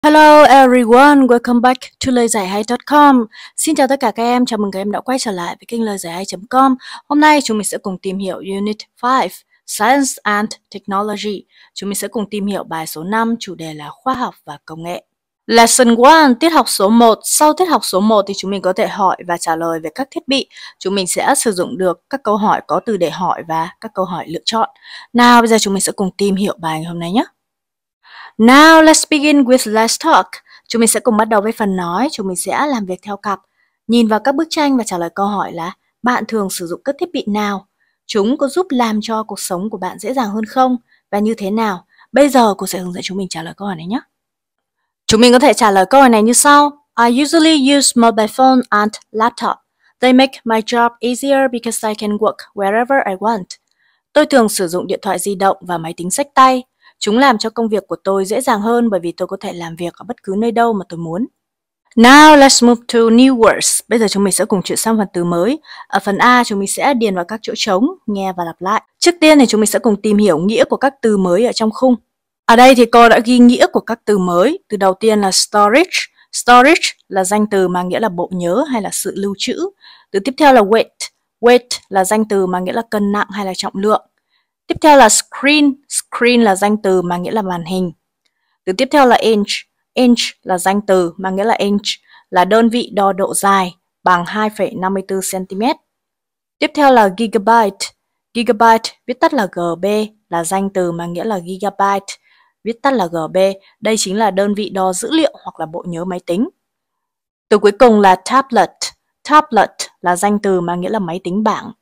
Hello everyone, welcome back to lời giải hay.com. Xin chào tất cả các em, chào mừng các em đã quay trở lại với kênh lời giải hay.com. Hôm nay chúng mình sẽ cùng tìm hiểu Unit 5, Science and Technology. Chúng mình sẽ cùng tìm hiểu bài số 5, chủ đề là khoa học và công nghệ. Lesson 1, tiết học số 1. Sau tiết học số 1 thì chúng mình có thể hỏi và trả lời về các thiết bị. Chúng mình sẽ sử dụng được các câu hỏi có từ để hỏi và các câu hỏi lựa chọn. Nào, bây giờ chúng mình sẽ cùng tìm hiểu bài ngày hôm nay nhé. Now let's begin with let's talk. Chúng mình sẽ cùng bắt đầu với phần nói, chúng mình sẽ làm việc theo cặp. Nhìn vào các bức tranh và trả lời câu hỏi là bạn thường sử dụng các thiết bị nào? Chúng có giúp làm cho cuộc sống của bạn dễ dàng hơn không? Và như thế nào? Bây giờ cô sẽ hướng dẫn chúng mình trả lời câu hỏi này nhé. Chúng mình có thể trả lời câu hỏi này như sau. I usually use mobile phone and laptop. They make my job easier because I can work wherever I want. Tôi thường sử dụng điện thoại di động và máy tính xách tay. Chúng làm cho công việc của tôi dễ dàng hơn bởi vì tôi có thể làm việc ở bất cứ nơi đâu mà tôi muốn. Now let's move to new words. Bây giờ chúng mình sẽ cùng chuyển sang phần từ mới. Ở phần A chúng mình sẽ điền vào các chỗ trống, nghe và lặp lại. Trước tiên thì chúng mình sẽ cùng tìm hiểu nghĩa của các từ mới ở trong khung. Ở đây thì cô đã ghi nghĩa của các từ mới. Từ đầu tiên là storage. Storage là danh từ mang nghĩa là bộ nhớ hay là sự lưu trữ. Từ tiếp theo là weight. Weight là danh từ mang nghĩa là cân nặng hay là trọng lượng. Tiếp theo là screen. Screen là danh từ mang nghĩa là màn hình. Từ tiếp theo là inch. Inch là danh từ mang nghĩa là inch là đơn vị đo độ dài bằng 2,54 cm. Tiếp theo là gigabyte. Gigabyte viết tắt là GB là danh từ mang nghĩa là gigabyte, viết tắt là GB. Đây chính là đơn vị đo dữ liệu hoặc là bộ nhớ máy tính. Từ cuối cùng là tablet. Tablet là danh từ mang nghĩa là máy tính bảng.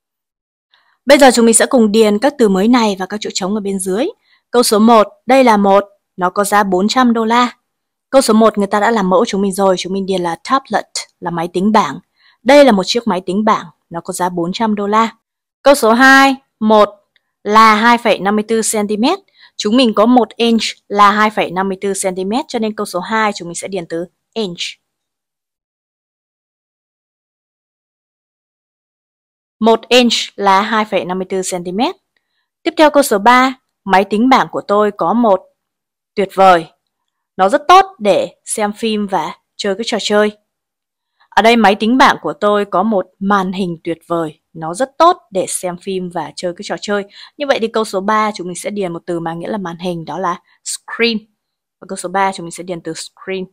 Bây giờ chúng mình sẽ cùng điền các từ mới này vào các chỗ trống ở bên dưới. Câu số 1, đây là một, nó có giá 400 đô la. Câu số 1 người ta đã làm mẫu chúng mình rồi, chúng mình điền là tablet là máy tính bảng. Đây là một chiếc máy tính bảng, nó có giá 400 đô la. Câu số 2, 1 là 2,54 cm. Chúng mình có 1 inch là 2,54 cm cho nên câu số 2 chúng mình sẽ điền từ inch. 1 inch là 2,54 cm. Tiếp theo câu số 3, máy tính bảng của tôi có một. Tuyệt vời. Nó rất tốt để xem phim và chơi các trò chơi. Ở đây máy tính bảng của tôi có một màn hình tuyệt vời. Nó rất tốt để xem phim và chơi các trò chơi. Như vậy thì câu số 3 chúng mình sẽ điền một từ mang nghĩa là màn hình, đó là screen. Và câu số 3 chúng mình sẽ điền từ screen.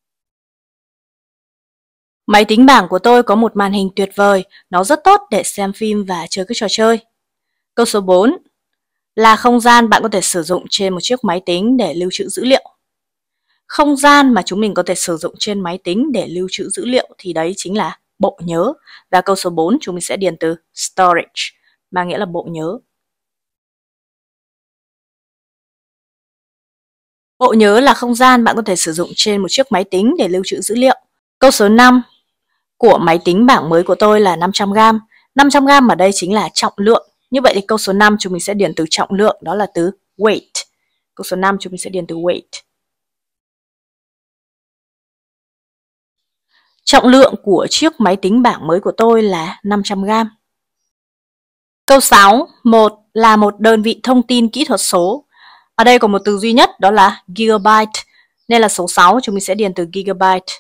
Máy tính bảng của tôi có một màn hình tuyệt vời. Nó rất tốt để xem phim và chơi các trò chơi. Câu số 4 là không gian bạn có thể sử dụng trên một chiếc máy tính để lưu trữ dữ liệu. Không gian mà chúng mình có thể sử dụng trên máy tính để lưu trữ dữ liệu thì đấy chính là bộ nhớ. Và câu số 4 chúng mình sẽ điền từ storage, mang nghĩa là bộ nhớ. Bộ nhớ là không gian bạn có thể sử dụng trên một chiếc máy tính để lưu trữ dữ liệu. Câu số 5, của máy tính bảng mới của tôi là 500g. 500g ở đây chính là trọng lượng. Như vậy thì câu số 5 chúng mình sẽ điền từ trọng lượng, đó là từ weight. Câu số 5 chúng mình sẽ điền từ weight. Trọng lượng của chiếc máy tính bảng mới của tôi là 500g. Câu 6, 1 là một đơn vị thông tin kỹ thuật số. Ở đây có một từ duy nhất, đó là gigabyte. Nên là số 6 chúng mình sẽ điền từ gigabyte.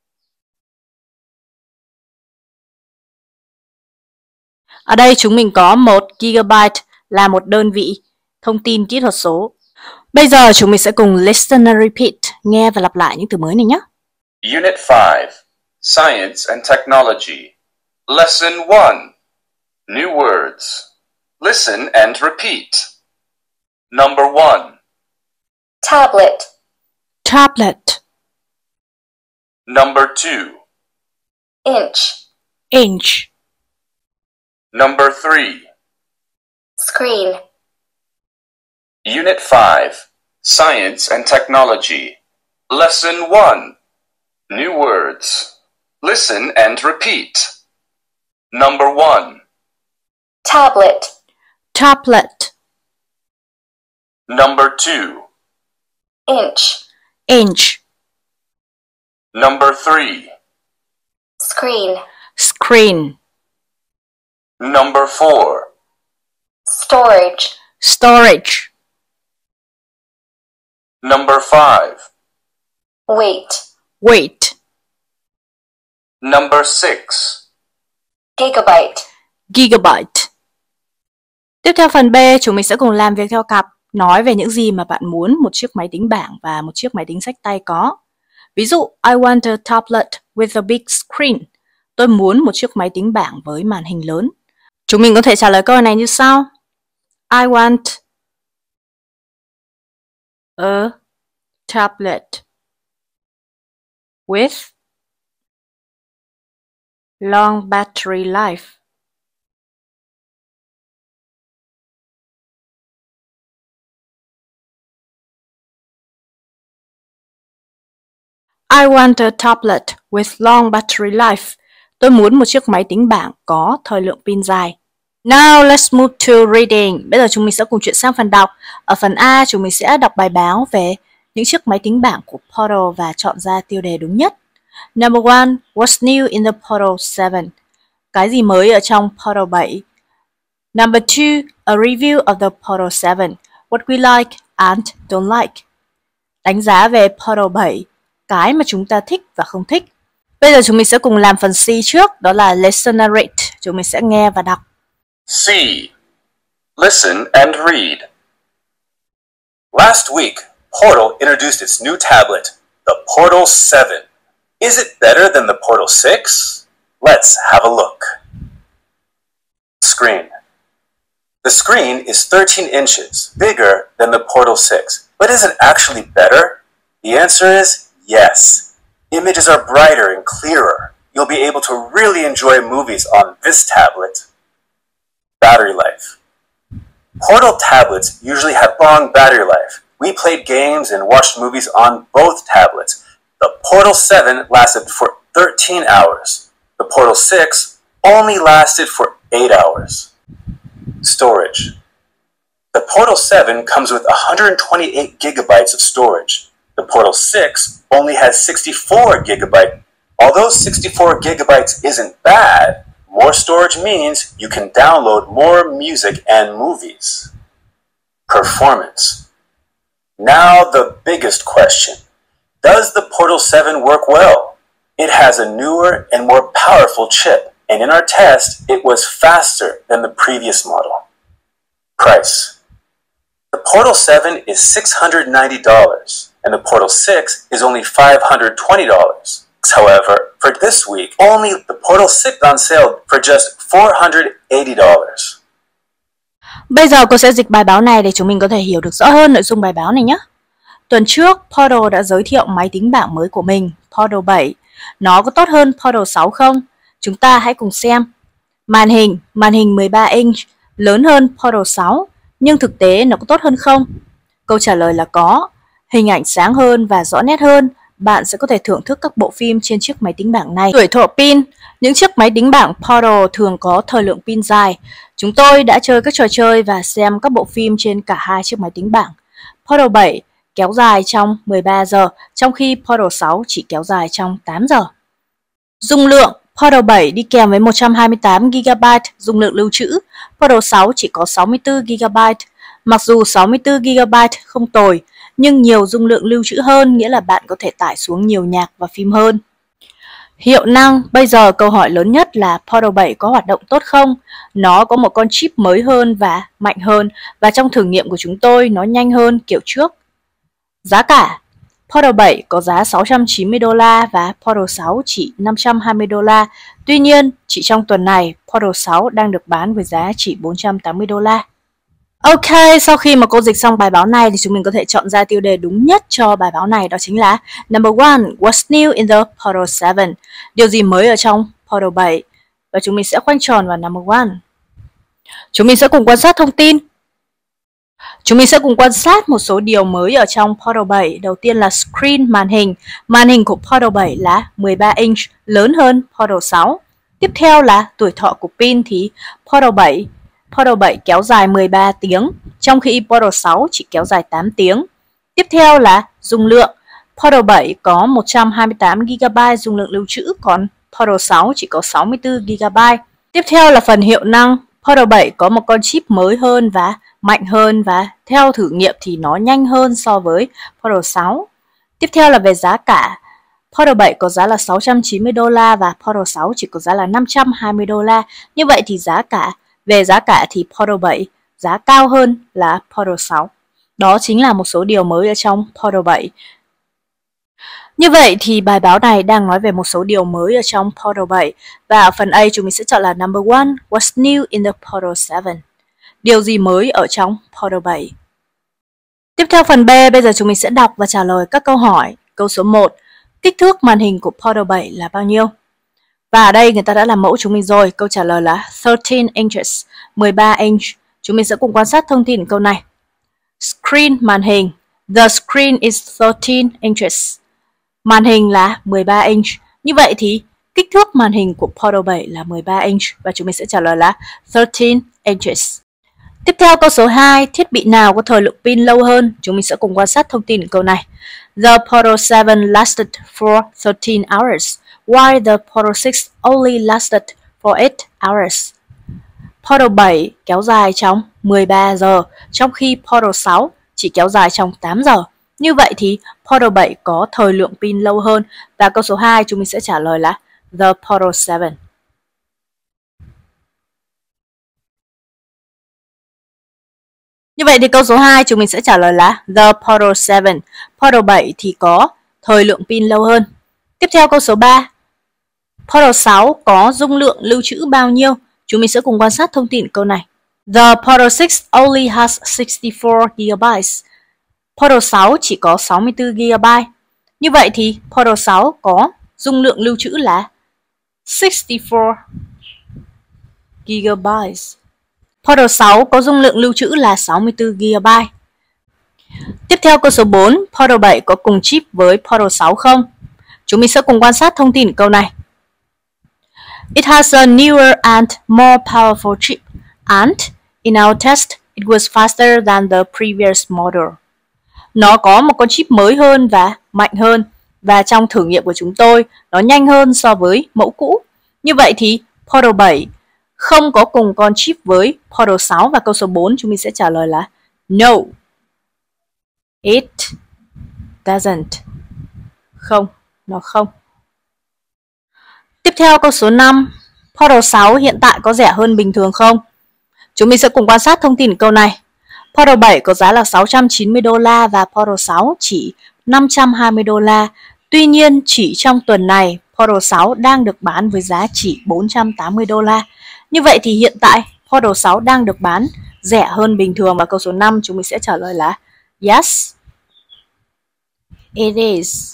Ở đây chúng mình có 1 gigabyte là một đơn vị thông tin kỹ thuật số. Bây giờ chúng mình sẽ cùng listen and repeat, nghe và lặp lại những từ mới này nhé. Unit 5, Science and Technology. Lesson 1, New words. Listen and repeat. Number 1. Tablet. Tablet. Number 2. Inch. Inch. Number 3. Screen. Unit 5, Science and Technology. Lesson 1, New words. Listen and repeat. Number 1. Tablet. Tablet. Number 2. Inch. Inch. Number 3. Screen. Screen. Number 4. Storage. Storage. Number 5. Weight. Weight. Number 6. Gigabyte. Gigabyte. Tiếp theo phần B, chúng mình sẽ cùng làm việc theo cặp, nói về những gì mà bạn muốn một chiếc máy tính bảng và một chiếc máy tính xách tay có. Ví dụ, I want a tablet with a big screen. Tôi muốn một chiếc máy tính bảng với màn hình lớn. Chúng mình có thể trả lời câu này như sau. I want a tablet with long battery life. I want a tablet with long battery life. Tôi muốn một chiếc máy tính bảng có thời lượng pin dài. Now let's move to reading. Bây giờ chúng mình sẽ cùng chuyển sang phần đọc. Ở phần A, chúng mình sẽ đọc bài báo về những chiếc máy tính bảng của Portal và chọn ra tiêu đề đúng nhất. Number 1. What's new in the Portal 7? Cái gì mới ở trong Portal 7? Number 2. A review of the Portal 7. What we like and don't like. Đánh giá về Portal 7. Cái mà chúng ta thích và không thích. Bây giờ chúng mình sẽ cùng làm phần C trước, đó là Listen and Read. Chúng mình sẽ nghe và đọc. C. Listen and read. Last week, Portal introduced its new tablet, the Portal 7. Is it better than the Portal 6? Let's have a look. Screen. The screen is 13 inches, bigger than the Portal 6. But is it actually better? The answer is yes. Images are brighter and clearer. You'll be able to really enjoy movies on this tablet. Battery life. Portal tablets usually have long battery life. We played games and watched movies on both tablets. The Portal 7 lasted for 13 hours. The Portal 6 only lasted for 8 hours. Storage. The Portal 7 comes with 128 gigabytes of storage. The Portal 6 only has 64 gigabytes. Although 64 gigabytes isn't bad, more storage means you can download more music and movies. Performance. Now the biggest question. Does the Portal 7 work well? It has a newer and more powerful chip, and in our test, it was faster than the previous model. Price. The Portal 7 is $690, and the Portal 6 is only $520. However, for this week, only the Portal 6 on sale for just $480. Bây giờ cô sẽ dịch bài báo này để chúng mình có thể hiểu được rõ hơn nội dung bài báo này nhé. Tuần trước, Portal đã giới thiệu máy tính bảng mới của mình, Portal 7. Nó có tốt hơn Portal 6 không? Chúng ta hãy cùng xem. Màn hình 13 inch, lớn hơn Portal 6, nhưng thực tế nó có tốt hơn không? Câu trả lời là có. Hình ảnh sáng hơn và rõ nét hơn. Bạn sẽ có thể thưởng thức các bộ phim trên chiếc máy tính bảng này. Tuổi thọ pin. Những chiếc máy tính bảng Portal thường có thời lượng pin dài. Chúng tôi đã chơi các trò chơi và xem các bộ phim trên cả hai chiếc máy tính bảng. Portal 7 kéo dài trong 13 giờ, trong khi Portal 6 chỉ kéo dài trong 8 giờ. Dung lượng. Portal 7 đi kèm với 128 GB dung lượng lưu trữ. Portal 6 chỉ có 64 GB. Mặc dù 64 GB không tồi, nhưng nhiều dung lượng lưu trữ hơn nghĩa là bạn có thể tải xuống nhiều nhạc và phim hơn. Hiệu năng. Bây giờ câu hỏi lớn nhất là Portal 7 có hoạt động tốt không? Nó có một con chip mới hơn và mạnh hơn, và trong thử nghiệm của chúng tôi nó nhanh hơn kiểu trước. Giá cả. Portal 7 có giá $690 và Portal 6 chỉ $520. Tuy nhiên, chỉ trong tuần này, Portal 6 đang được bán với giá chỉ $480. Ok, sau khi mà cô dịch xong bài báo này thì chúng mình có thể chọn ra tiêu đề đúng nhất cho bài báo này, đó chính là Number 1. What's new in the Portal 7? Điều gì mới ở trong Portal 7? Và chúng mình sẽ khoanh tròn vào Number 1. Chúng mình sẽ cùng quan sát thông tin. Chúng mình sẽ cùng quan sát một số điều mới ở trong Portal 7. Đầu tiên là screen, màn hình. Màn hình của Portal 7 là 13 inch, lớn hơn Portal 6. Tiếp theo là tuổi thọ của pin thì Portal 7 kéo dài 13 tiếng, trong khi Portal 6 chỉ kéo dài 8 tiếng. Tiếp theo là dung lượng. Portal 7 có 128 GB dung lượng lưu trữ, còn Portal 6 chỉ có 64 GB. Tiếp theo là phần hiệu năng. Portal 7 có một con chip mới hơn và mạnh hơn, và theo thử nghiệm thì nó nhanh hơn so với Portal 6. Tiếp theo là về giá cả. Portal 7 có giá là 690 đô la và Portal 6 chỉ có giá là 520 đô la. Như vậy thì về giá cả thì Portal 7 giá cao hơn là Portal 6. Đó chính là một số điều mới ở trong Portal 7. Như vậy thì bài báo này đang nói về một số điều mới ở trong Portal 7. Và ở phần A chúng mình sẽ chọn là number 1, what's new in the Portal 7? Điều gì mới ở trong Portal 7? Tiếp theo phần B, bây giờ chúng mình sẽ đọc và trả lời các câu hỏi. Câu số 1, kích thước màn hình của Portal 7 là bao nhiêu? Và ở đây người ta đã làm mẫu chúng mình rồi, câu trả lời là 13 inches, 13 inch. Chúng mình sẽ cùng quan sát thông tin câu này. Screen, màn hình. The screen is 13 inches. Màn hình là 13 inch. Như vậy thì kích thước màn hình của Portal 7 là 13 inch và chúng mình sẽ trả lời là 13 inches. Tiếp theo câu số 2, thiết bị nào có thời lượng pin lâu hơn? Chúng mình sẽ cùng quan sát thông tin của câu này. The Portal 7 lasted for 13 hours, while the Portal 6 only lasted for 8 hours. Portal 7 kéo dài trong 13 giờ, trong khi Portal 6 chỉ kéo dài trong 8 giờ. Như vậy thì Portal 7 có thời lượng pin lâu hơn và câu số 2 chúng mình sẽ trả lời là The Portal 7. Như vậy thì câu số 2 chúng mình sẽ trả lời là The Portal 7. Portal 7 thì có thời lượng pin lâu hơn. Tiếp theo câu số 3. Portal 6 có dung lượng lưu trữ bao nhiêu? Chúng mình sẽ cùng quan sát thông tin câu này. The Portal 6 only has 64 GB. Portal 6 chỉ có 64 GB. Như vậy thì Portal 6 có dung lượng lưu trữ là 64 GB. Portal 6 có dung lượng lưu trữ là 64 GB. Tiếp theo câu số 4, Portal 7 có cùng chip với Portal 6 không? Chúng mình sẽ cùng quan sát thông tin câu này. It has a newer and more powerful chip, and in our test, it was faster than the previous model. Nó có một con chip mới hơn và mạnh hơn, và trong thử nghiệm của chúng tôi, nó nhanh hơn so với mẫu cũ. Như vậy thì Portal 7 không có cùng con chip với Portal 6 và câu số 4 chúng mình sẽ trả lời là No, it doesn't. Không, nó không. Tiếp theo câu số 5, Portal 6 hiện tại có rẻ hơn bình thường không? Chúng mình sẽ cùng quan sát thông tin câu này. Portal 7 có giá là 690 đô la và Portal 6 chỉ 520 đô la. Tuy nhiên, chỉ trong tuần này, Portal 6 đang được bán với giá chỉ 480 đô la. Như vậy thì hiện tại, Portal 6 đang được bán rẻ hơn bình thường và câu số 5 chúng mình sẽ trả lời là Yes, it is.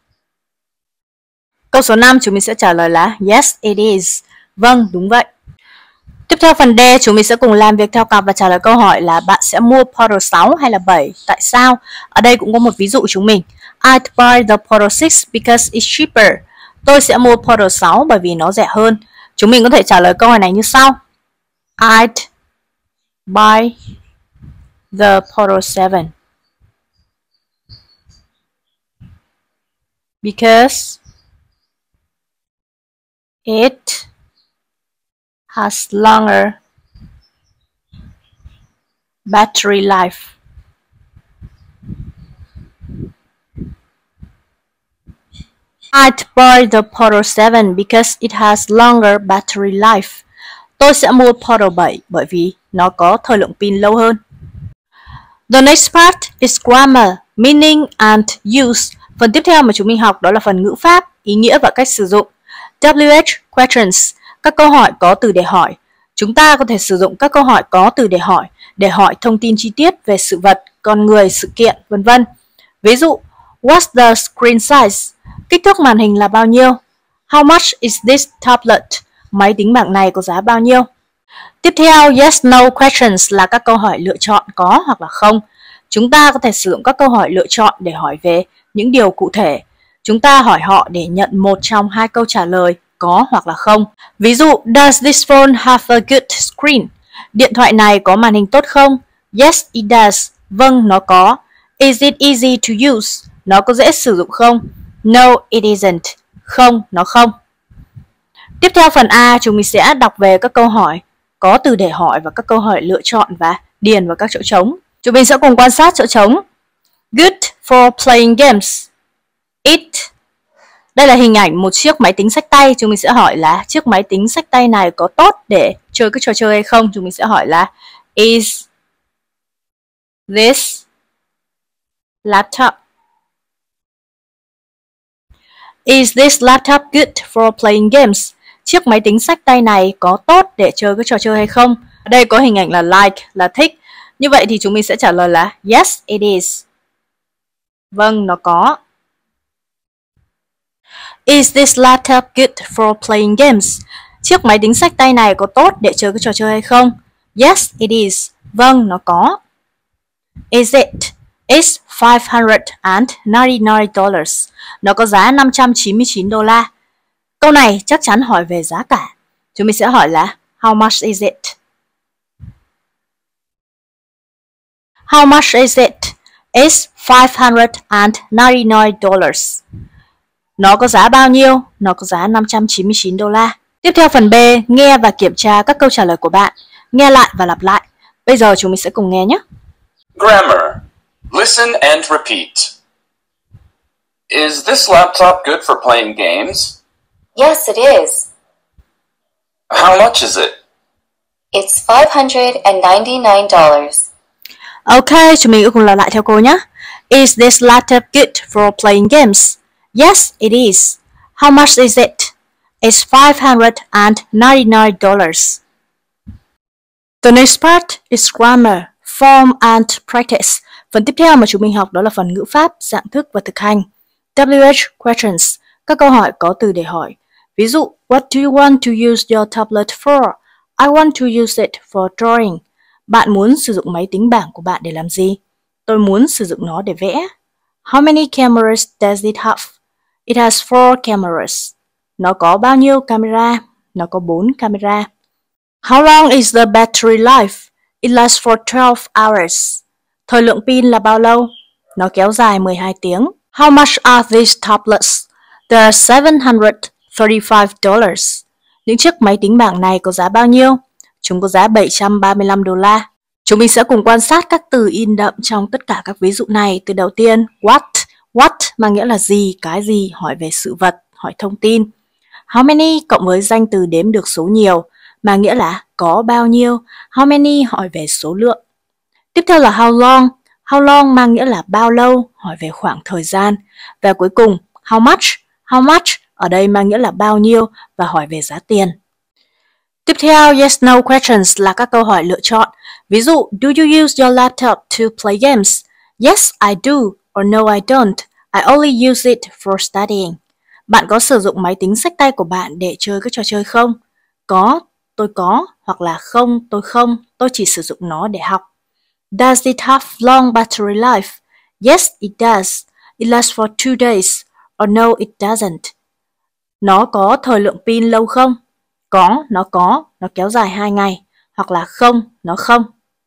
Câu số 5 chúng mình sẽ trả lời là Yes, it is. Vâng, đúng vậy. Tiếp theo phần D, chúng mình sẽ cùng làm việc theo cặp và trả lời câu hỏi là bạn sẽ mua Portal 6 hay là 7? Tại sao? Ở đây cũng có một ví dụ chúng mình. I'd buy the Portal 6 because it's cheaper. Tôi sẽ mua Portal 6 bởi vì nó rẻ hơn. Chúng mình có thể trả lời câu hỏi này như sau. I'd buy the Portal 7 because it has longer battery life. I'd buy the Portal 7 because it has longer battery life. Tôi sẽ mua Portal 7 bởi vì nó có thời lượng pin lâu hơn. The next part is grammar, meaning and use. Phần tiếp theo mà chúng mình học đó là phần ngữ pháp, ý nghĩa và cách sử dụng. WH questions, các câu hỏi có từ để hỏi. Chúng ta có thể sử dụng các câu hỏi có từ để hỏi thông tin chi tiết về sự vật, con người, sự kiện, vân vân. Ví dụ, what's the screen size? Kích thước màn hình là bao nhiêu? How much is this tablet? Máy tính bảng này có giá bao nhiêu? Tiếp theo, yes no questions là các câu hỏi lựa chọn có hoặc là không. Chúng ta có thể sử dụng các câu hỏi lựa chọn để hỏi về những điều cụ thể. Chúng ta hỏi họ để nhận một trong hai câu trả lời có hoặc là không. Ví dụ, does this phone have a good screen? Điện thoại này có màn hình tốt không? Yes, it does. Vâng, nó có. Is it easy to use? Nó có dễ sử dụng không? No, it isn't. Không, nó không. Tiếp theo phần A, chúng mình sẽ đọc về các câu hỏi có từ để hỏi và các câu hỏi lựa chọn và điền vào các chỗ trống. Chúng mình sẽ cùng quan sát chỗ trống. Good for playing games. Đây là hình ảnh một chiếc máy tính xách tay. Chúng mình sẽ hỏi là chiếc máy tính xách tay này có tốt để chơi các trò chơi hay không? Chúng mình sẽ hỏi là Is this laptop good for playing games? Chiếc máy tính xách tay này có tốt để chơi các trò chơi hay không? Ở đây có hình ảnh là like, là thích. Như vậy thì chúng mình sẽ trả lời là yes, it is. Vâng, nó có. Is this laptop good for playing games? Chiếc máy tính xách tay này có tốt để chơi các trò chơi hay không? Yes, it is. Vâng, nó có. Is it? It's $599. Nó có giá $599. Câu này chắc chắn hỏi về giá cả. Chúng mình sẽ hỏi là how much is it? How much is it? It's $599. Nó có giá bao nhiêu? Nó có giá $599. Tiếp theo phần B, nghe và kiểm tra các câu trả lời của bạn. Nghe lại và lặp lại. Bây giờ chúng mình sẽ cùng nghe nhé. Grammar. Listen and repeat. Is this laptop good for playing games? Yes, it is. How much is it? It's $599. Ok, chúng mình cùng lặp lại theo cô nhé. Is this laptop good for playing games? Yes, it is. How much is it? It's $599. The next part is grammar, form and practice. Phần tiếp theo mà chúng mình học đó là phần ngữ pháp, dạng thức và thực hành. WH questions, các câu hỏi có từ để hỏi. Ví dụ, what do you want to use your tablet for? I want to use it for drawing. Bạn muốn sử dụng máy tính bảng của bạn để làm gì? Tôi muốn sử dụng nó để vẽ. How many cameras does it have? It has 4 cameras. Nó có bao nhiêu camera? Nó có 4 camera. How long is the battery life? It lasts for 12 hours. Thời lượng pin là bao lâu? Nó kéo dài 12 tiếng. How much are these tablets? They're $735. Những chiếc máy tính bảng này có giá bao nhiêu? Chúng có giá $735. Chúng mình sẽ cùng quan sát các từ in đậm trong tất cả các ví dụ này. Từ đầu tiên, what. What mang nghĩa là gì, cái gì, hỏi về sự vật, hỏi thông tin. How many cộng với danh từ đếm được số nhiều, mang nghĩa là có bao nhiêu. How many hỏi về số lượng. Tiếp theo là how long. How long mang nghĩa là bao lâu, hỏi về khoảng thời gian. Và cuối cùng, how much. How much ở đây mang nghĩa là bao nhiêu và hỏi về giá tiền. Tiếp theo, yes no questions là các câu hỏi lựa chọn. Ví dụ, do you use your laptop to play games? Yes, I do. Or no, I don't. I only use it for studying. Bạn có sử dụng máy tính xách tay của bạn để chơi các trò chơi không? Có, tôi có. Hoặc là không, tôi chỉ sử dụng nó để học. Does it have long battery life? Yes, it does. It lasts for 2 days. Or no, it doesn't. Nó có thời lượng pin lâu không? Có, nó kéo dài 2 ngày. Hoặc là không, nó không.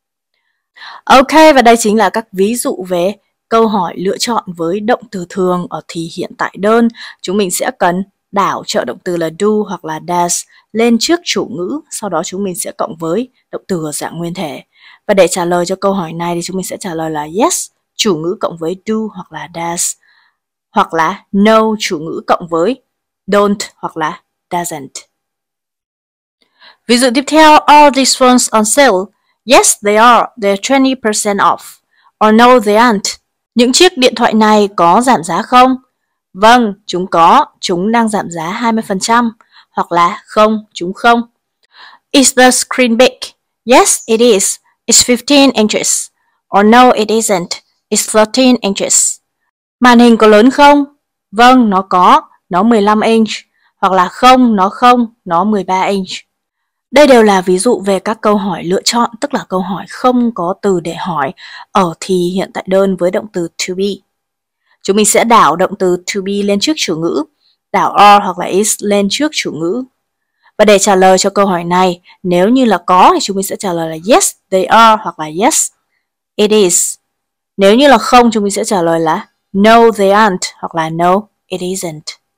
Ok, và đây chính là các ví dụ về câu hỏi lựa chọn với động từ thường ở thì hiện tại đơn. Chúng mình sẽ cần đảo trợ động từ là do hoặc là does lên trước chủ ngữ, sau đó chúng mình sẽ cộng với động từ ở dạng nguyên thể. Và để trả lời cho câu hỏi này thì chúng mình sẽ trả lời là yes, chủ ngữ cộng với do hoặc là does, hoặc là no, chủ ngữ cộng với don't hoặc là doesn't. Ví dụ tiếp theo, are these phones on sale? Yes, they are. They're 20% off. Or no, they aren't. Những chiếc điện thoại này có giảm giá không? Vâng, chúng có. Chúng đang giảm giá 20%. Hoặc là không, chúng không. Is the screen big? Yes, it is. It's 15 inches. Or no, it isn't. It's 13 inches. Màn hình có lớn không? Vâng, nó có. Nó 15 inch. Hoặc là không, nó 13 inch. Đây đều là ví dụ về các câu hỏi lựa chọn, tức là câu hỏi không có từ để hỏi ở thì hiện tại đơn với động từ to be. Chúng mình sẽ đảo động từ to be lên trước chủ ngữ, đảo are hoặc là is lên trước chủ ngữ. Và để trả lời cho câu hỏi này, nếu như là có thì chúng mình sẽ trả lời là yes, they are hoặc là yes, it is. Nếu như là không, chúng mình sẽ trả lời là no, they aren't hoặc là no, it isn't.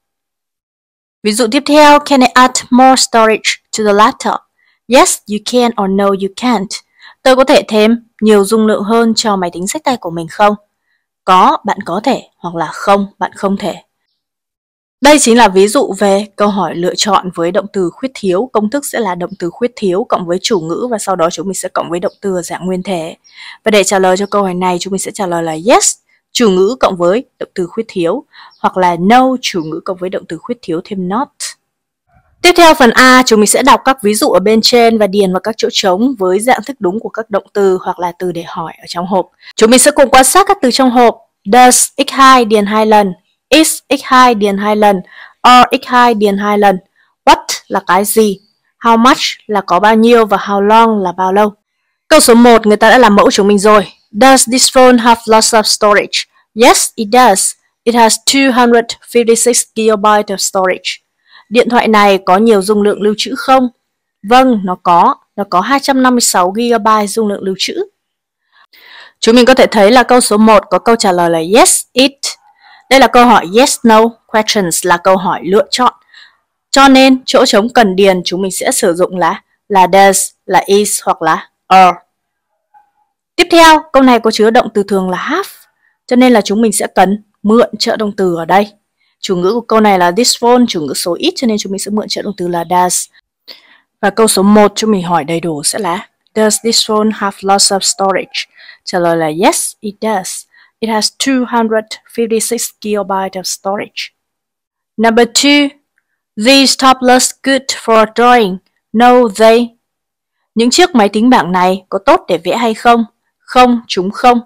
Ví dụ tiếp theo, can I add more storage to the laptop? Yes, you can or no, you can't. Tôi có thể thêm nhiều dung lượng hơn cho máy tính xách tay của mình không? Có, bạn có thể, hoặc là không, bạn không thể. Đây chính là ví dụ về câu hỏi lựa chọn với động từ khuyết thiếu. Công thức sẽ là động từ khuyết thiếu cộng với chủ ngữ và sau đó chúng mình sẽ cộng với động từ ở dạng nguyên thể. Và để trả lời cho câu hỏi này, chúng mình sẽ trả lời là yes, chủ ngữ cộng với động từ khuyết thiếu, hoặc là no, chủ ngữ cộng với động từ khuyết thiếu thêm not. Tiếp theo phần A, chúng mình sẽ đọc các ví dụ ở bên trên và điền vào các chỗ trống với dạng thức đúng của các động từ hoặc là từ để hỏi ở trong hộp. Chúng mình sẽ cùng quan sát các từ trong hộp. Does x2 điền 2 lần, is x2 điền 2 lần, are x2 điền 2 lần. What là cái gì, how much là có bao nhiêu và how long là bao lâu. Câu số 1 người ta đã làm mẫu chúng mình rồi. Does this phone have lots of storage? Yes, it does. It has 256 GB of storage. Điện thoại này có nhiều dung lượng lưu trữ không? Vâng, nó có 256 GB dung lượng lưu trữ. Chúng mình có thể thấy là câu số 1 có câu trả lời là yes, it. Đây là câu hỏi yes, no questions, là câu hỏi lựa chọn. Cho nên chỗ trống cần điền chúng mình sẽ sử dụng là does, là is hoặc là are. Tiếp theo, câu này có chứa động từ thường là have, cho nên là chúng mình sẽ cần mượn trợ động từ ở đây. Chủ ngữ của câu này là this phone, chủ ngữ số ít, cho nên chúng mình sẽ mượn trợ động từ là does. Và câu số 1 chúng mình hỏi đầy đủ sẽ là does this phone have lots of storage? Trả lời là yes, it does. It has 256 GB of storage. Number 2. These tablets good for drawing? No, they. Những chiếc máy tính bảng này có tốt để vẽ hay không? Không, chúng không.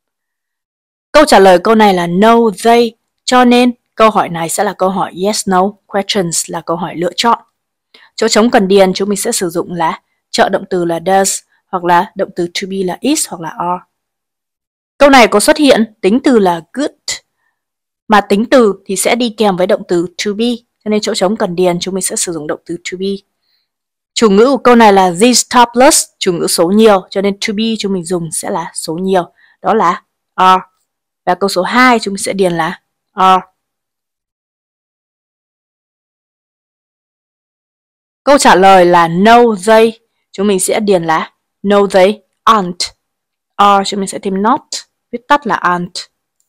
Câu trả lời câu này là no, they. Cho nên câu hỏi này sẽ là câu hỏi yes, no questions, là câu hỏi lựa chọn. Chỗ trống cần điền chúng mình sẽ sử dụng là trợ động từ là does, hoặc là động từ to be là is hoặc là are. Câu này có xuất hiện tính từ là good, mà tính từ thì sẽ đi kèm với động từ to be, cho nên chỗ trống cần điền chúng mình sẽ sử dụng động từ to be. Chủ ngữ của câu này là these tablets, chủ ngữ số nhiều, cho nên to be chúng mình dùng sẽ là số nhiều, đó là are. Và câu số 2 chúng mình sẽ điền là are. Câu trả lời là no, they. Chúng mình sẽ điền là no, they aren't. Are chúng mình sẽ thêm not, viết tắt là aren't.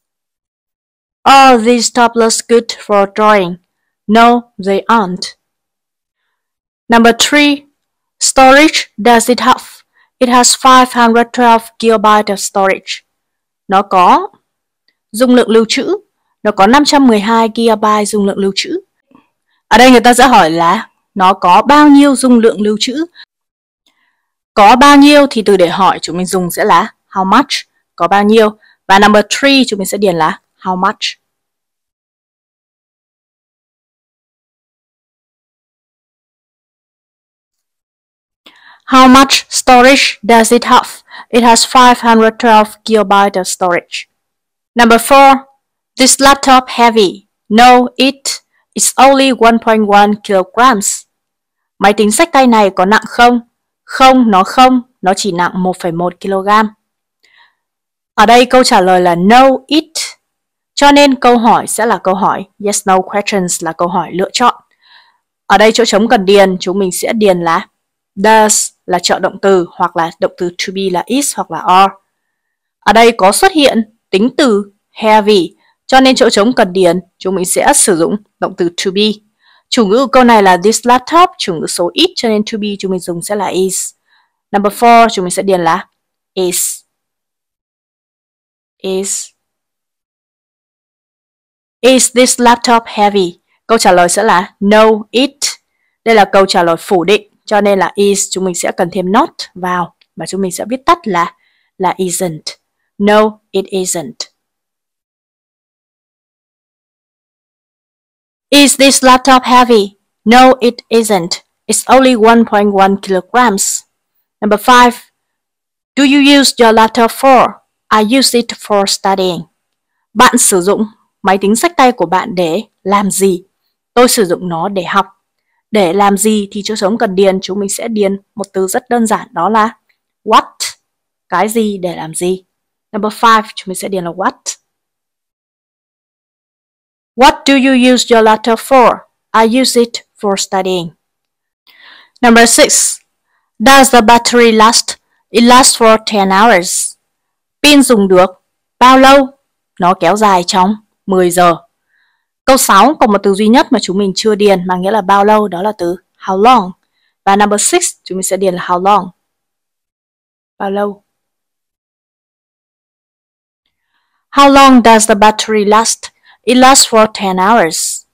Are these tablets good for drawing? No, they aren't. Number 3. Storage does it have? It has 512 GB of storage. Nó có dung lượng lưu trữ. Nó có 512 GB dung lượng lưu trữ. Ở đây người ta sẽ hỏi là nó có bao nhiêu dung lượng lưu trữ? Có bao nhiêu thì từ để hỏi chúng mình dùng sẽ là how much, có bao nhiêu. Và number 3 chúng mình sẽ điền là how much. How much storage does it have? It has 512 GB of storage. Number 4. This laptop heavy? No, it's only 1.1 kilograms. Máy tính xách tay này có nặng không? Không, nó chỉ nặng 1,1 kg. Ở đây câu trả lời là no, it. Cho nên câu hỏi sẽ là câu hỏi yes, no questions, là câu hỏi lựa chọn. Ở đây chỗ trống cần điền chúng mình sẽ điền là does là trợ động từ, hoặc là động từ to be là is hoặc là are. Ở đây có xuất hiện tính từ heavy, cho nên chỗ trống cần điền chúng mình sẽ sử dụng động từ to be. Chủ ngữ của câu này là this laptop, chủ ngữ số ít, cho nên to be chúng mình dùng sẽ là is. Number 4 chúng mình sẽ điền là is. Is this laptop heavy? Câu trả lời sẽ là no, it. Đây là câu trả lời phủ định, cho nên là is chúng mình sẽ cần thêm not vào, và chúng mình sẽ viết tắt là isn't. No, it isn't. Is this laptop heavy? No, it isn't. It's only 1.1 kilograms. Number 5. Do you use your laptop for? I use it for studying. Bạn sử dụng máy tính xách tay của bạn để làm gì? Tôi sử dụng nó để học. Để làm gì thì chỗ trống cần điền chúng mình sẽ điền một từ rất đơn giản, đó là what. Cái gì để làm gì? Number 5 chúng mình sẽ điền là what. What do you use your laptop for? I use it for studying. Number 6. Does the battery last? It lasts for 10 hours. Pin dùng được bao lâu? Nó kéo dài trong 10 giờ. Câu 6 còn một từ duy nhất mà chúng mình chưa điền mà nghĩa là bao lâu, đó là từ how long. Và number 6 chúng mình sẽ điền là how long. Bao lâu? How long does the battery last? It lasts for 10 hours.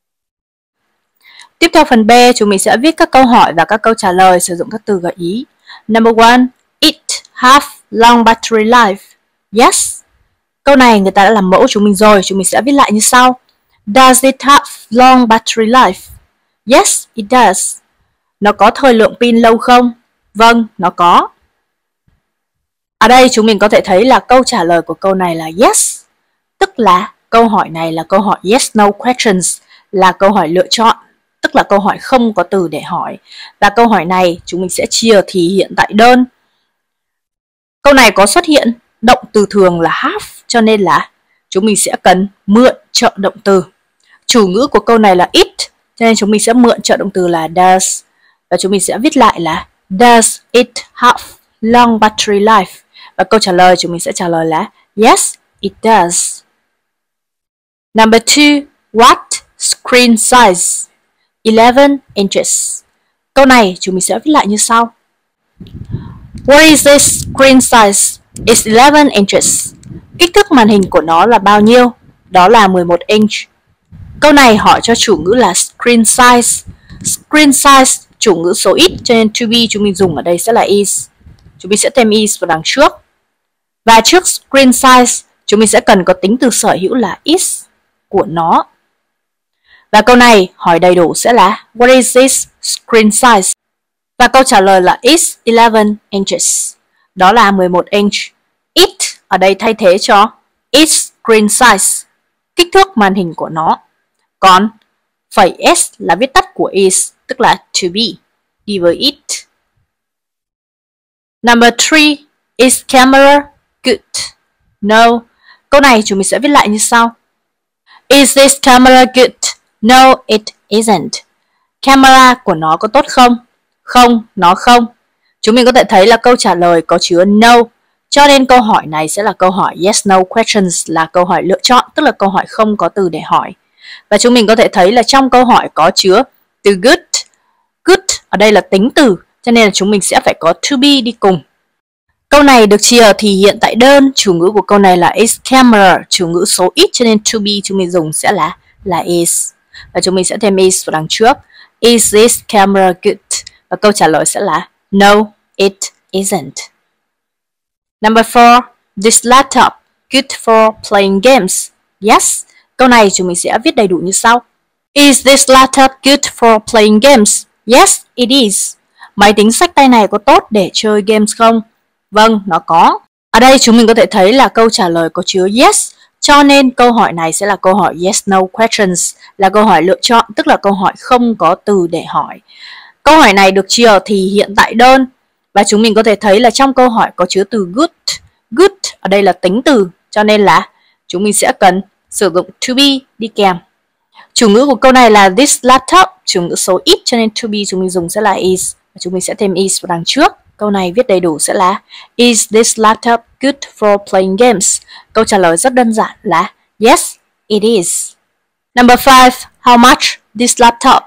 Tiếp theo phần B, chúng mình sẽ viết các câu hỏi và các câu trả lời sử dụng các từ gợi ý. Number 1, it have long battery life. Yes. Câu này người ta đã làm mẫu chúng mình rồi, chúng mình sẽ viết lại như sau. Does it have long battery life? Yes, it does. Nó có thời lượng pin lâu không? Vâng, nó có. Ở đây chúng mình có thể thấy là câu trả lời của câu này là yes. Tức là câu hỏi này là câu hỏi yes no questions, là câu hỏi lựa chọn, tức là câu hỏi không có từ để hỏi. Và câu hỏi này chúng mình sẽ chia thì hiện tại đơn. Câu này có xuất hiện động từ thường là have, cho nên là chúng mình sẽ cần mượn trợ động từ. Chủ ngữ của câu này là it, cho nên chúng mình sẽ mượn trợ động từ là does. Và chúng mình sẽ viết lại là does it have long battery life? Và câu trả lời chúng mình sẽ trả lời là yes, it does. Number 2, what screen size? 11 inches. Câu này chúng mình sẽ viết lại như sau. What is this screen size? It's 11 inches. Kích thước màn hình của nó là bao nhiêu? Đó là 11 inch. Câu này hỏi cho chủ ngữ là screen size. Screen size chủ ngữ số ít, cho nên to be chúng mình dùng ở đây sẽ là is. Chúng mình sẽ thêm is vào đằng trước. Và trước screen size chúng mình sẽ cần có tính từ sở hữu là is của nó. Và câu này hỏi đầy đủ sẽ là what is this screen size? Và câu trả lời là it's 11 inches. Đó là 11 inch. It ở đây thay thế cho its screen size, kích thước màn hình của nó. Còn phẩy s là viết tắt của is, tức là to be, đi với it. Number 3, is camera good? No. Câu này chúng mình sẽ viết lại như sau. Is this camera good? No, it isn't. Camera của nó có tốt không? Không, nó không. Chúng mình có thể thấy là câu trả lời có chứa no, cho nên câu hỏi này sẽ là câu hỏi yes no questions, là câu hỏi lựa chọn, tức là câu hỏi không có từ để hỏi. Và chúng mình có thể thấy là trong câu hỏi có chứa từ good. Good ở đây là tính từ, cho nên là chúng mình sẽ phải có to be đi cùng. Câu này được chia thì hiện tại đơn, chủ ngữ của câu này là is camera, chủ ngữ số ít, cho nên to be chúng mình dùng sẽ là is. Và chúng mình sẽ thêm is vào đằng trước. Is this camera good? Và câu trả lời sẽ là no, it isn't. Number 4, this laptop good for playing games? Yes. Câu này chúng mình sẽ viết đầy đủ như sau. Is this laptop good for playing games? Yes, it is. Máy tính xách tay này có tốt để chơi games không? Vâng, nó có. Ở đây chúng mình có thể thấy là câu trả lời có chứa yes, cho nên câu hỏi này sẽ là câu hỏi yes no questions, là câu hỏi lựa chọn, tức là câu hỏi không có từ để hỏi. Câu hỏi này được chia thì hiện tại đơn, và chúng mình có thể thấy là trong câu hỏi có chứa từ good. Good ở đây là tính từ, cho nên là chúng mình sẽ cần sử dụng to be đi kèm. Chủ ngữ của câu này là this laptop, chủ ngữ số ít, cho nên to be chúng mình dùng sẽ là is, và chúng mình sẽ thêm is vào đằng trước. Câu này viết đầy đủ sẽ là is this laptop good for playing games? Câu trả lời rất đơn giản là yes, it is. Number 5, how much this laptop?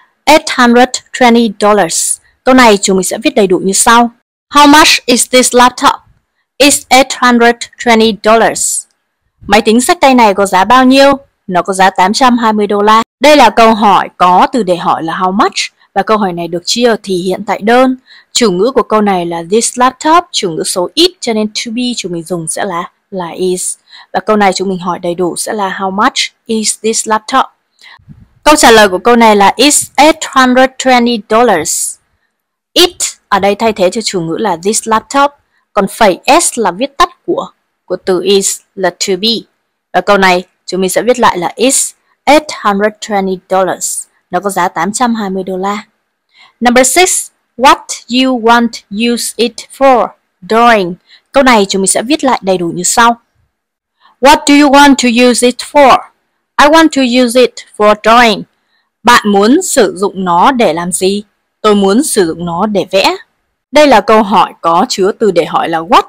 $820. Câu này chúng mình sẽ viết đầy đủ như sau. How much is this laptop? It's $820. Máy tính xách tay này có giá bao nhiêu? Nó có giá $820. Đây là câu hỏi có từ để hỏi là how much, và câu hỏi này được chia thì hiện tại đơn. Chủ ngữ của câu này là this laptop, chủ ngữ số ít, cho nên to be chúng mình dùng sẽ là is. Và câu này chúng mình hỏi đầy đủ sẽ là how much is this laptop? Câu trả lời của câu này là it's $820. It ở đây thay thế cho chủ ngữ là this laptop, còn phẩy s là viết tắt của từ is là to be. Và câu này chúng mình sẽ viết lại là it's $820. Nó có giá $820. Number 6, what you want use it for? Drawing. Câu này chúng mình sẽ viết lại đầy đủ như sau. What do you want to use it for? I want to use it for drawing. Bạn muốn sử dụng nó để làm gì? Tôi muốn sử dụng nó để vẽ. Đây là câu hỏi có chứa từ để hỏi là what,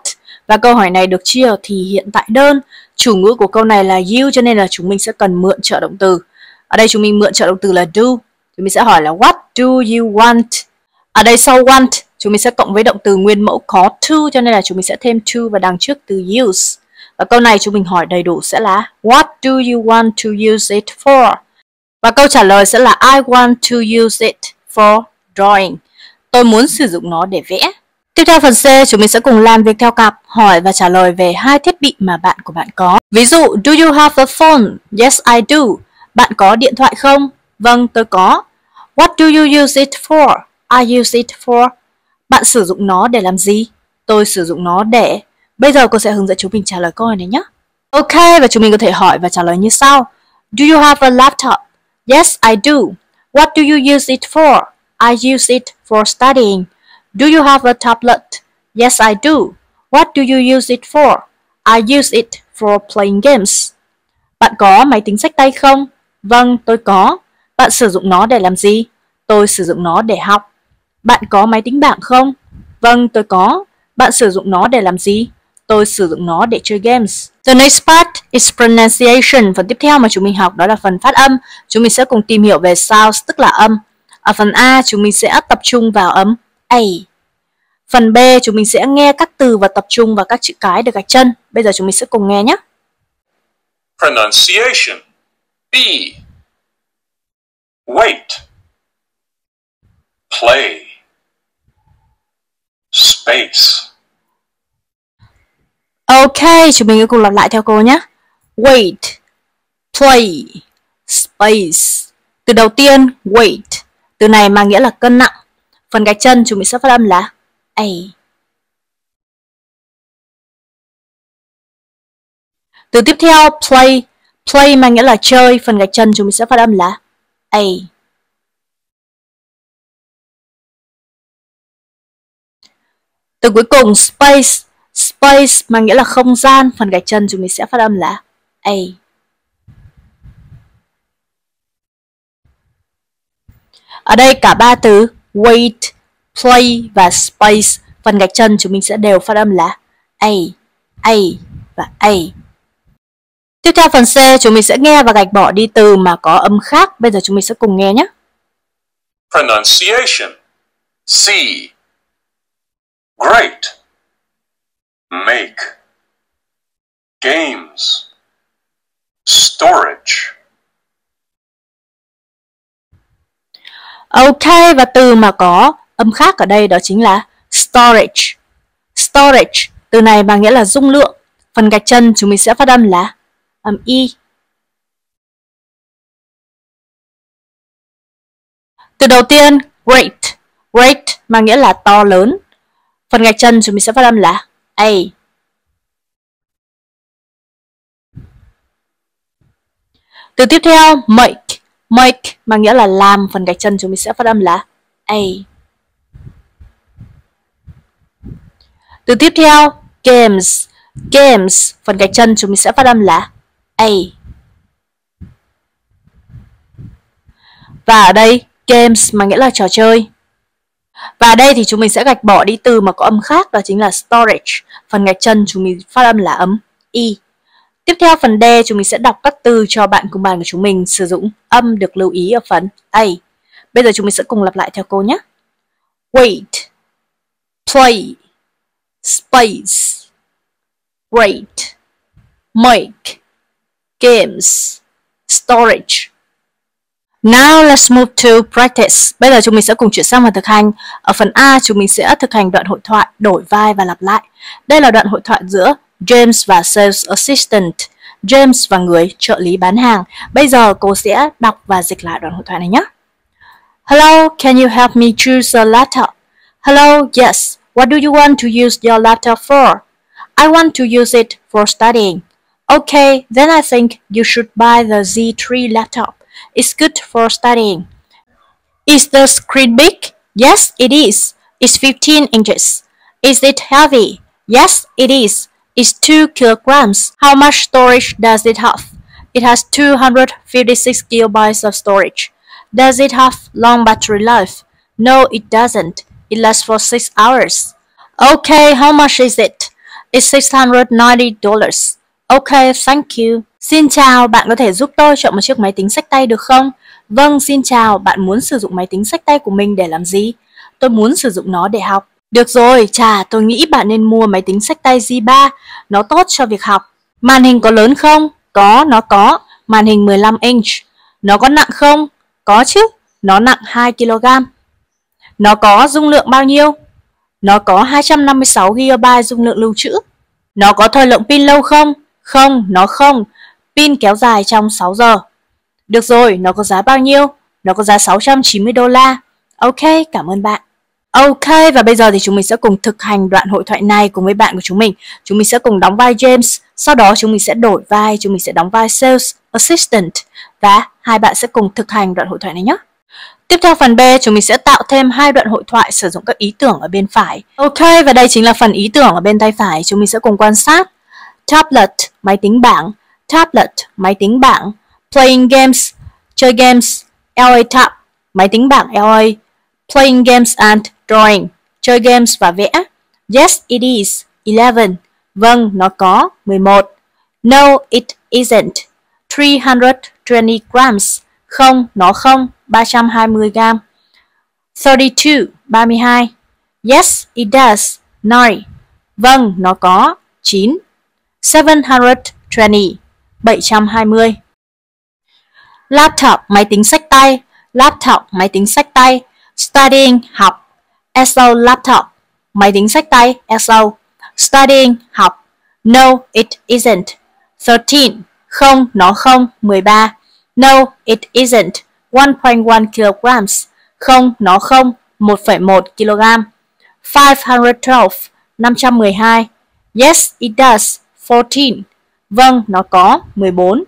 Và câu hỏi này được chia ở thì hiện tại đơn. Chủ ngữ của câu này là you, cho nên là chúng mình sẽ cần mượn trợ động từ. Ở đây chúng mình mượn trợ động từ là do. Chúng mình sẽ hỏi là what do you want? Ở đây sau want, chúng mình sẽ cộng với động từ nguyên mẫu có to, cho nên là chúng mình sẽ thêm to vào đằng trước từ use. Và câu này chúng mình hỏi đầy đủ sẽ là what do you want to use it for? Và câu trả lời sẽ là I want to use it for drawing. Tôi muốn sử dụng nó để vẽ. Tiếp theo phần C, chúng mình sẽ cùng làm việc theo cặp, hỏi và trả lời về hai thiết bị mà bạn của bạn có. Ví dụ, do you have a phone? Yes, I do. Bạn có điện thoại không? Vâng, tôi có. What do you use it for? I use it for. Bạn sử dụng nó để làm gì? Tôi sử dụng nó để. Bây giờ cô sẽ hướng dẫn chúng mình trả lời câu hỏi này nhé. Ok, và chúng mình có thể hỏi và trả lời như sau. Do you have a laptop? Yes, I do. What do you use it for? I use it for studying. Do you have a tablet? Yes, I do. What do you use it for? I use it for playing games. Bạn có máy tính xách tay không? Vâng, tôi có. Bạn sử dụng nó để làm gì? Tôi sử dụng nó để học. Bạn có máy tính bảng không? Vâng, tôi có. Bạn sử dụng nó để làm gì? Tôi sử dụng nó để chơi games. The next part is pronunciation. Phần tiếp theo mà chúng mình học đó là phần phát âm. Chúng mình sẽ cùng tìm hiểu về sounds, tức là âm. Ở phần A, chúng mình sẽ tập trung vào âm A. Phần B, chúng mình sẽ nghe các từ và tập trung vào các chữ cái được gạch chân. Bây giờ chúng mình sẽ cùng nghe nhé. Pronunciation. B. Wait. Play. Space. Ok, chúng mình cùng lặp lại theo cô nhé. Wait, play, space. Từ đầu tiên, weight. Từ này mang nghĩa là cân nặng. Phần gạch chân chúng mình sẽ phát âm là A. Từ tiếp theo, play. Play mang nghĩa là chơi. Phần gạch chân chúng mình sẽ phát âm là A. Từ cuối cùng, space. Space mang nghĩa là không gian. Phần gạch chân chúng mình sẽ phát âm là A. Ở đây cả ba từ wait, play và space, phần gạch chân chúng mình sẽ đều phát âm là A và A. Tiếp theo phần C, chúng mình sẽ nghe và gạch bỏ đi từ mà có âm khác. Bây giờ chúng mình sẽ cùng nghe nhé. Pronunciation. C. Great. Make. Games. Storage. Ok, và từ mà có âm khác ở đây đó chính là storage. Storage, từ này mang nghĩa là dung lượng. Phần gạch chân chúng mình sẽ phát âm là âm Y. Từ đầu tiên, great. Great mang nghĩa là to lớn. Phần gạch chân chúng mình sẽ phát âm là A. Từ tiếp theo, make. Make mang nghĩa là làm. Phần gạch chân chúng mình sẽ phát âm là A. Từ tiếp theo, games. Games, phần gạch chân chúng mình sẽ phát âm là A. Và ở đây, games mang nghĩa là trò chơi. Và ở đây thì chúng mình sẽ gạch bỏ đi từ mà có âm khác, đó chính là storage. Phần gạch chân chúng mình phát âm là âm Y. Tiếp theo phần D, chúng mình sẽ đọc các từ cho bạn cùng bàn của chúng mình sử dụng âm được lưu ý ở phần A. Bây giờ chúng mình sẽ cùng lặp lại theo cô nhé. Wait, play, space, rate, make, games, storage. Now let's move to practice. Bây giờ chúng mình sẽ cùng chuyển sang phần thực hành. Ở phần A, chúng mình sẽ thực hành đoạn hội thoại đổi vai và lặp lại. Đây là đoạn hội thoại giữa James và Sales Assistant. James và người trợ lý bán hàng. Bây giờ cô sẽ đọc và dịch lại đoạn hội thoại này nhé. Hello, can you help me choose a laptop? Hello, yes. What do you want to use your laptop for? I want to use it for studying. Okay, then I think you should buy the Z3 laptop. It's good for studying. Is the screen big? Yes, it is. It's 15 inches. Is it heavy? Yes, it is. It's 2 kilograms. How much storage does it have? It has 256 gigabytes of storage. Does it have long battery life? No, it doesn't. It lasts for 6 hours. Okay, how much is it? It's $690. Okay, thank you. Xin chào, bạn có thể giúp tôi chọn một chiếc máy tính xách tay được không? Vâng, xin chào, bạn muốn sử dụng máy tính xách tay của mình để làm gì? Tôi muốn sử dụng nó để học. Được rồi, tôi nghĩ bạn nên mua máy tính xách tay Z3, nó tốt cho việc học. Màn hình có lớn không? Có, nó có. Màn hình 15 inch. Nó có nặng không? Có chứ, nó nặng 2 kg. Nó có dung lượng bao nhiêu? Nó có 256 GB dung lượng lưu trữ. Nó có thời lượng pin lâu không? Không, nó không. Pin kéo dài trong 6 giờ. Được rồi, nó có giá bao nhiêu? Nó có giá $690. Ok, cảm ơn bạn. Ok, và bây giờ thì chúng mình sẽ cùng thực hành đoạn hội thoại này cùng với bạn của chúng mình. Chúng mình sẽ cùng đóng vai James, sau đó chúng mình sẽ đổi vai, chúng mình sẽ đóng vai Sales Assistant. Và hai bạn sẽ cùng thực hành đoạn hội thoại này nhé. Tiếp theo phần B, chúng mình sẽ tạo thêm 2 đoạn hội thoại sử dụng các ý tưởng ở bên phải. Ok, và đây chính là phần ý tưởng ở bên tay phải. Chúng mình sẽ cùng quan sát. Tablet, máy tính bảng. Tablet, máy tính bảng. Playing games, chơi games. LA Tab, máy tính bảng LA. Playing games and drawing, chơi games và vẽ. Yes, it is. 11. Vâng, nó có. 11. No, it isn't. 320 grams. Không, nó không. 320 gram. 32. 32. Yes, it does. 9. Vâng, nó có. 9. 720. 720. Laptop, máy tính xách tay. Laptop, máy tính xách tay. Studying, học. SO laptop, máy tính xách tay. SO. Studying, học. No, it isn't. 13. Không, nó không. 13. No, it isn't. 1.1 kilograms. Không, nó không. 1,1 kg. 512. 512. Yes, it does. 14. Vâng, nó có. 14.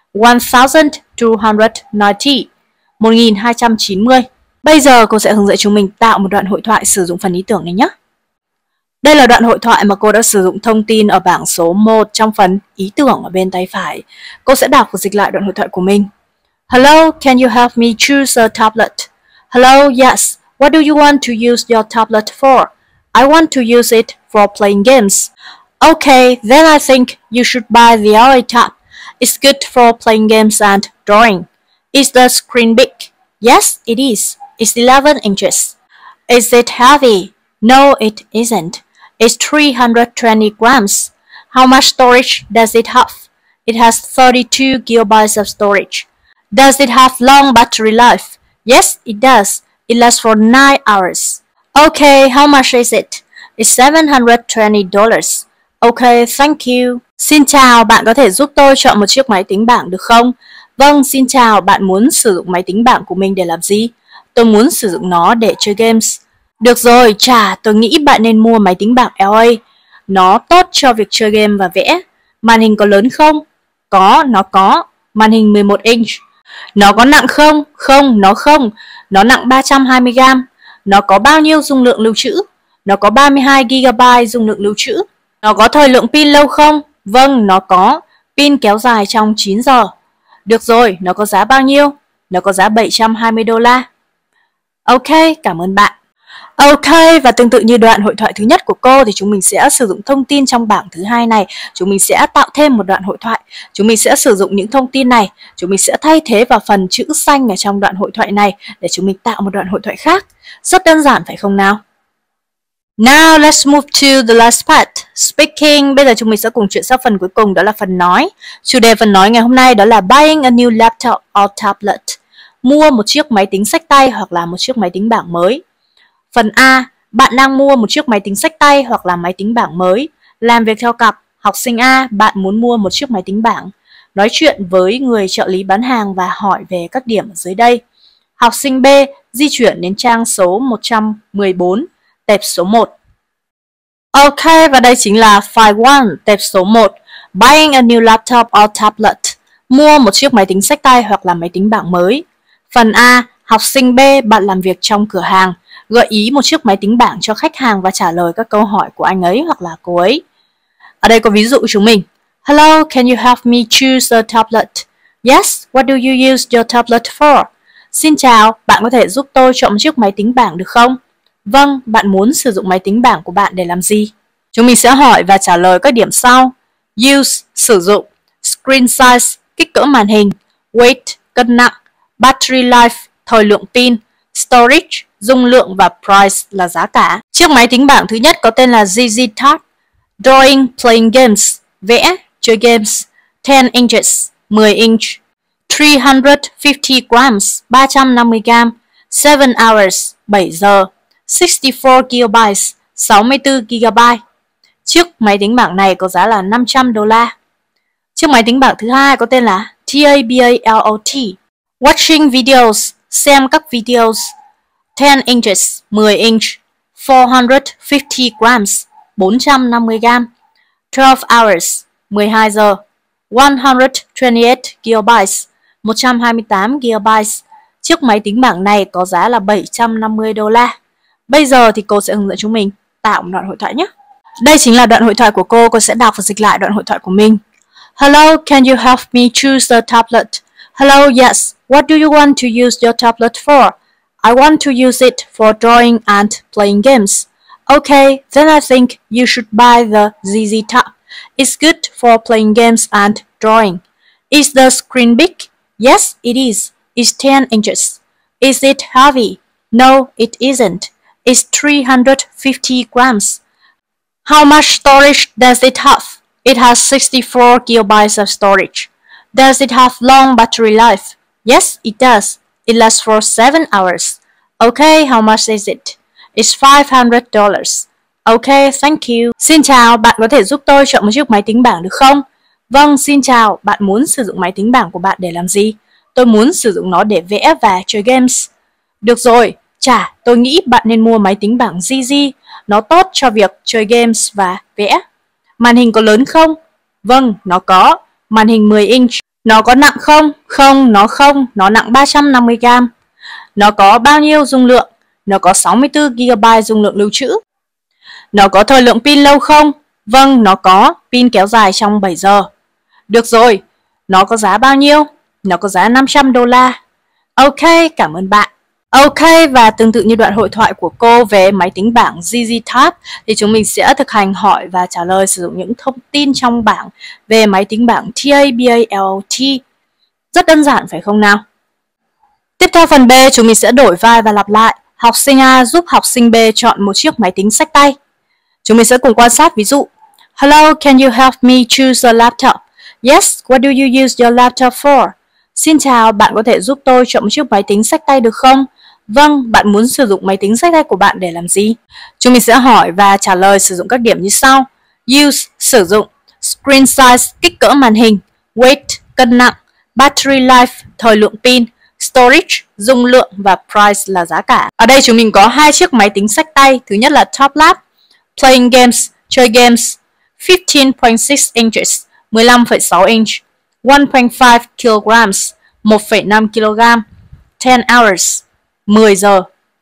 1290. 1290. Bây giờ cô sẽ hướng dẫn chúng mình tạo một đoạn hội thoại sử dụng phần ý tưởng này nhé. Đây là đoạn hội thoại mà cô đã sử dụng thông tin ở bảng số 1 trong phần ý tưởng ở bên tay phải. Cô sẽ đọc và dịch lại đoạn hội thoại của mình. Hello, can you help me choose a tablet? Hello, yes. What do you want to use your tablet for? I want to use it for playing games. Okay, then I think you should buy the LA Tab. It's good for playing games and drawing. Is the screen big? Yes, it is. It's 11 inches. Is it heavy? No, it isn't. It's 320 grams. How much storage does it have? It has 32 gigabytes of storage. Does it have long battery life? Yes, it does. It lasts for 9 hours. Okay, how much is it? It's $720. Okay, thank you. Xin chào, bạn có thể giúp tôi chọn một chiếc máy tính bảng được không? Vâng, xin chào, bạn muốn sử dụng máy tính bảng của mình để làm gì? Tôi muốn sử dụng nó để chơi games. Được rồi, tôi nghĩ bạn nên mua máy tính bảng LA. Nó tốt cho việc chơi game và vẽ. Màn hình có lớn không? Có, nó có. Màn hình 11 inch. Nó có nặng không? Không, nó không. Nó nặng 320 gram. Nó có bao nhiêu dung lượng lưu trữ? Nó có 32 GB dung lượng lưu trữ. Nó có thời lượng pin lâu không? Vâng, nó có. Pin kéo dài trong 9 giờ. Được rồi, nó có giá bao nhiêu? Nó có giá $720. Ok, cảm ơn bạn. Ok, và tương tự như đoạn hội thoại thứ nhất của cô thì chúng mình sẽ sử dụng thông tin trong bảng thứ hai này. Chúng mình sẽ tạo thêm một đoạn hội thoại. Chúng mình sẽ sử dụng những thông tin này. Chúng mình sẽ thay thế vào phần chữ xanh ở trong đoạn hội thoại này để chúng mình tạo một đoạn hội thoại khác. Rất đơn giản phải không nào? Now let's move to the last part, speaking. Bây giờ chúng mình sẽ cùng chuyển sang phần cuối cùng, đó là phần nói. Chủ đề phần nói ngày hôm nay đó là buying a new laptop or tablet. Mua một chiếc máy tính xách tay hoặc là một chiếc máy tính bảng mới. Phần A, bạn đang mua một chiếc máy tính xách tay hoặc là máy tính bảng mới. Làm việc theo cặp, học sinh A, bạn muốn mua một chiếc máy tính bảng. Nói chuyện với người trợ lý bán hàng và hỏi về các điểm ở dưới đây. Học sinh B, di chuyển đến trang số 114, tệp số 1. Ok, và đây chính là file 1, tệp số 1. Buying a new laptop or tablet. Mua một chiếc máy tính xách tay hoặc là máy tính bảng mới. Phần A, học sinh B, bạn làm việc trong cửa hàng. Gợi ý một chiếc máy tính bảng cho khách hàng và trả lời các câu hỏi của anh ấy hoặc là cô ấy. Ở đây có ví dụ chúng mình. Hello, can you help me choose a tablet? Yes, what do you use your tablet for? Xin chào, bạn có thể giúp tôi chọn một chiếc máy tính bảng được không? Vâng, bạn muốn sử dụng máy tính bảng của bạn để làm gì? Chúng mình sẽ hỏi và trả lời các điểm sau. Use, sử dụng. Screen size, kích cỡ màn hình. Weight, cân nặng. Battery life, thời lượng pin. Storage, dung lượng và price là giá cả. Chiếc máy tính bảng thứ nhất có tên là ZZ Tab. Drawing, playing games, vẽ, chơi games. 10 inches, 10 inch. 350 grams, 350 gram. 7 hours, 7 giờ. 64 gigabytes, 64 GB. Chiếc máy tính bảng này có giá là $500. Chiếc máy tính bảng thứ hai có tên là TABLOT. Watching videos, xem các videos. 10 inches, 10 inch. 450 grams, 450 gram. 12 hours, 12 giờ. 128 gigabytes, 128 gigabytes. Chiếc máy tính bảng này có giá là $750. Bây giờ thì cô sẽ hướng dẫn chúng mình tạo một đoạn hội thoại nhé. Đây chính là đoạn hội thoại của cô sẽ đọc và dịch lại đoạn hội thoại của mình. Hello, can you help me choose the tablet? Hello, yes. What do you want to use your tablet for? I want to use it for drawing and playing games. Okay, then I think you should buy the ZZ Tab. It's good for playing games and drawing. Is the screen big? Yes, it is. It's 10 inches. Is it heavy? No, it isn't. It's 350 grams. How much storage does it have? It has 64 gigabytes of storage. Does it have long battery life? Yes, it does. It lasts for 7 hours. Okay, how much is it? It's $500. Okay, thank you. Xin chào, bạn có thể giúp tôi chọn một chiếc máy tính bảng được không? Vâng, xin chào, bạn muốn sử dụng máy tính bảng của bạn để làm gì? Tôi muốn sử dụng nó để vẽ và chơi games. Được rồi, tôi nghĩ bạn nên mua máy tính bảng ZZ. Nó tốt cho việc chơi games và vẽ. Màn hình có lớn không? Vâng, nó có. Màn hình 10 inch. Nó có nặng không? Không, nó nặng 350 gram. Nó có bao nhiêu dung lượng? Nó có 64 GB dung lượng lưu trữ. Nó có thời lượng pin lâu không? Vâng, nó có. Pin kéo dài trong 7 giờ. Được rồi, nó có giá bao nhiêu? Nó có giá $500. Ok, cảm ơn bạn. Ok, và tương tự như đoạn hội thoại của cô về máy tính bảng ZZ Tab thì chúng mình sẽ thực hành hỏi và trả lời sử dụng những thông tin trong bảng về máy tính bảng TABLOT. Rất đơn giản phải không nào? Tiếp theo phần B, chúng mình sẽ đổi vai và lặp lại. Học sinh A giúp học sinh B chọn một chiếc máy tính xách tay. Chúng mình sẽ cùng quan sát ví dụ. Hello, can you help me choose a laptop? Yes, what do you use your laptop for? Xin chào, bạn có thể giúp tôi chọn một chiếc máy tính xách tay được không? Vâng, bạn muốn sử dụng máy tính xách tay của bạn để làm gì? Chúng mình sẽ hỏi và trả lời sử dụng các điểm như sau. Use, sử dụng. Screen size, kích cỡ màn hình. Weight, cân nặng. Battery life, thời lượng pin. Storage, dung lượng và price là giá cả. Ở đây chúng mình có hai chiếc máy tính xách tay. Thứ nhất là Top Lab, Playing Games, chơi games. 15.6 inches, 15,6 inch. 1.5 kilograms, 1,5 kg. 10 hours, 10 giờ.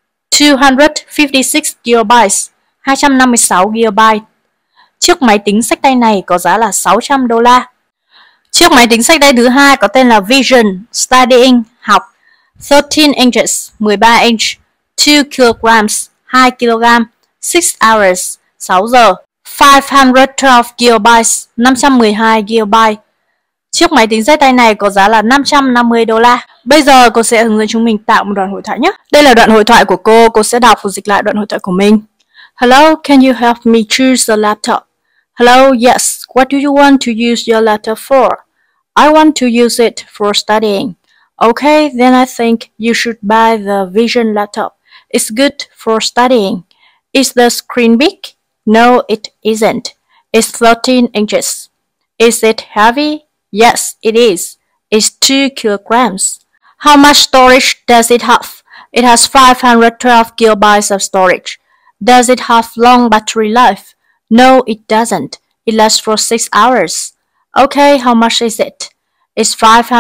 256 gigabytes, 256 GB. Chiếc máy tính xách tay này có giá là $600. Chiếc máy tính xách tay thứ hai có tên là Vision, Studying, học. 13 inches, 13 inch. 2 kilograms, 2 kg. 6 hours, 6 giờ. 512 gigabytes, 512 GB. Chiếc máy tính xách tay này có giá là $550. Bây giờ cô sẽ hướng dẫn chúng mình tạo một đoạn hội thoại nhé. Đây là đoạn hội thoại của cô sẽ đọc và dịch lại đoạn hội thoại của mình. Hello, can you help me choose a laptop? Hello, yes. What do you want to use your laptop for? I want to use it for studying. Okay, then I think you should buy the Vision laptop. It's good for studying. Is the screen big? No, it isn't. It's 13 inches. Is it heavy? Yes, it is. It's 2 kilograms. How much storage does it have? It has 512 gigabytes of storage. Does it have long battery life? No, it doesn't. It lasts for 6 hours. Okay, how much is it? It's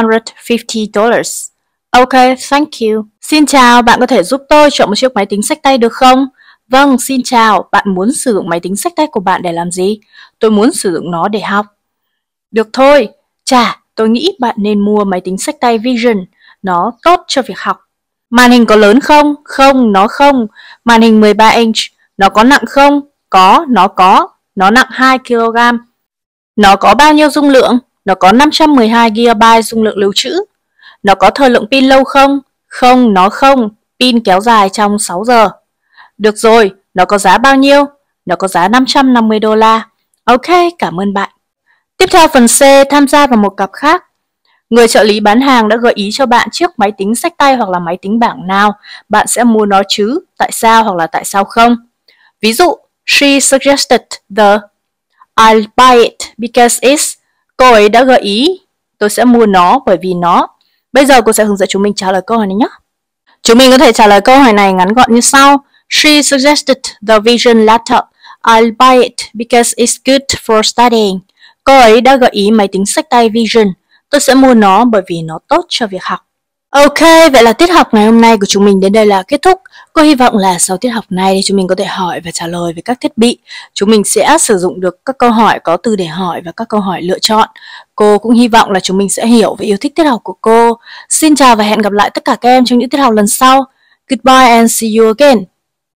$550. Okay, thank you. Xin chào, bạn có thể giúp tôi chọn một chiếc máy tính xách tay được không? Vâng, xin chào, bạn muốn sử dụng máy tính xách tay của bạn để làm gì? Tôi muốn sử dụng nó để học. Được thôi, tôi nghĩ bạn nên mua máy tính xách tay Vision. Nó tốt cho việc học. Màn hình có lớn không? Không, nó không. Màn hình 13 inch. Nó có nặng không? Có, nó có. Nó nặng 2 kg. Nó có bao nhiêu dung lượng? Nó có 512 GB dung lượng lưu trữ. Nó có thời lượng pin lâu không? Không, nó không. Pin kéo dài trong 6 giờ. Được rồi, nó có giá bao nhiêu? Nó có giá 550 đô la. Ok, cảm ơn bạn. Tiếp theo phần C, tham gia vào một cặp khác. Người trợ lý bán hàng đã gợi ý cho bạn chiếc máy tính xách tay hoặc là máy tính bảng nào bạn sẽ mua nó chứ, tại sao hoặc là tại sao không. Ví dụ, she suggested I'll buy it because it's. Cô ấy đã gợi ý tôi sẽ mua nó bởi vì nó. Bây giờ cô sẽ hướng dẫn chúng mình trả lời câu hỏi này nhé. Chúng mình có thể trả lời câu hỏi này ngắn gọn như sau. She suggested the Vision laptop. I'll buy it because it's good for studying. Cô ấy đã gợi ý máy tính xách tay Vision. Tôi sẽ mua nó bởi vì nó tốt cho việc học. Ok, vậy là tiết học ngày hôm nay của chúng mình đến đây là kết thúc. Cô hy vọng là sau tiết học này thì chúng mình có thể hỏi và trả lời về các thiết bị. Chúng mình sẽ sử dụng được các câu hỏi có từ để hỏi và các câu hỏi lựa chọn. Cô cũng hy vọng là chúng mình sẽ hiểu và yêu thích tiết học của cô. Xin chào và hẹn gặp lại tất cả các em trong những tiết học lần sau. Goodbye and see you again.